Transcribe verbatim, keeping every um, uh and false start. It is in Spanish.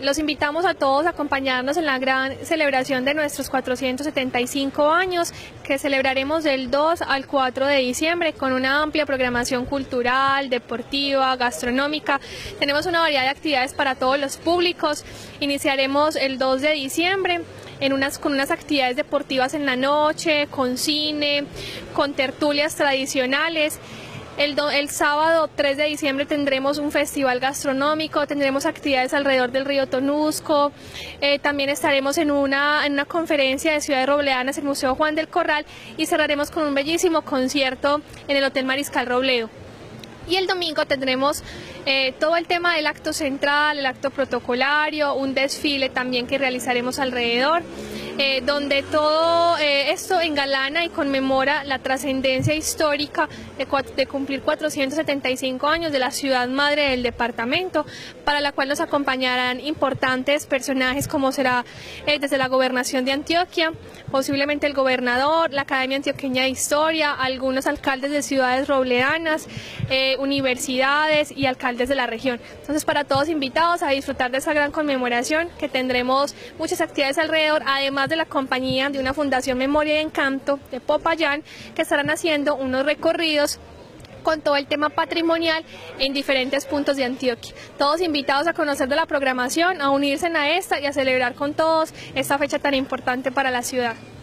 Los invitamos a todos a acompañarnos en la gran celebración de nuestros cuatrocientos setenta y cinco años, que celebraremos del dos al cuatro de diciembre con una amplia programación cultural, deportiva, gastronómica. Tenemos una variedad de actividades para todos los públicos. Iniciaremos el dos de diciembre en unas, con unas actividades deportivas en la noche, con cine, con tertulias tradicionales. El, do, el sábado tres de diciembre tendremos un festival gastronómico, tendremos actividades alrededor del río Tonusco, eh, también estaremos en una, en una conferencia de Ciudades Robledanas en el Museo Juan del Corral y cerraremos con un bellísimo concierto en el Hotel Mariscal Robledo. Y el domingo tendremos eh, todo el tema del acto central, el acto protocolario, un desfile también que realizaremos alrededor, eh, donde todo eh, esto engalana y conmemora la trascendencia histórica de, de cumplir cuatrocientos setenta y cinco años de la ciudad madre del departamento, para la cual nos acompañarán importantes personajes como será eh, desde la Gobernación de Antioquia, posiblemente el gobernador, la Academia Antioqueña de Historia, algunos alcaldes de ciudades robledanas, eh, universidades y alcaldes de la región. Entonces, para todos invitados a disfrutar de esta gran conmemoración, que tendremos muchas actividades alrededor, además de la compañía de una Fundación Memoria y Encanto de Popayán, que estarán haciendo unos recorridos con todo el tema patrimonial en diferentes puntos de Antioquia. Todos invitados a conocer de la programación, a unirse a esta y a celebrar con todos esta fecha tan importante para la ciudad.